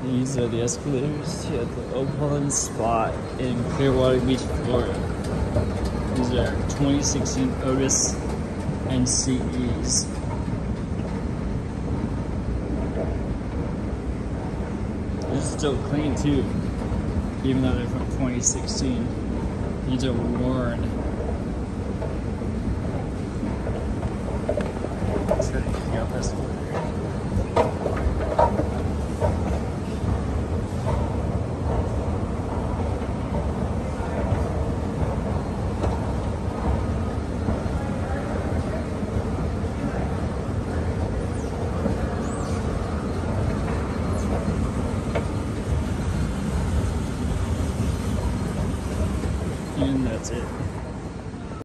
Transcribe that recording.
These are the escalators here at the Opal spot in Clearwater Beach, Florida. These are 2016 OTIS NCEs. This is still clean too, even though they're from 2016. These are worn.